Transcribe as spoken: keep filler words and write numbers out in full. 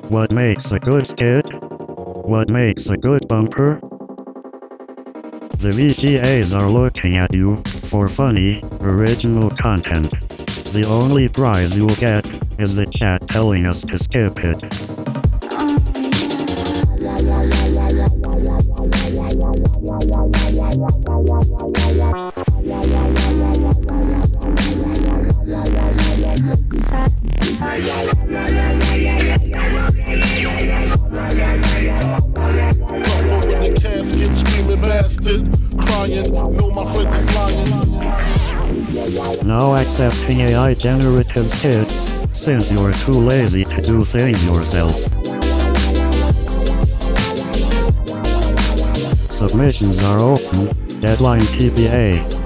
What makes a good skit? What makes a good bumper? The V G As are looking at you for funny, original content. The only prize you'll get is the chat telling us to skip it. Now accepting A I generative skits, since you're too lazy to do things yourself. Submissions are open, deadline T B A.